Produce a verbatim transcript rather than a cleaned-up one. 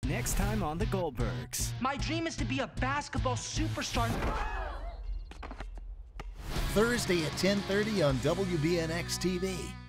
Next time on the Goldbergs. My dream is to be a basketball superstar. Thursday at ten thirty on W B N X T V.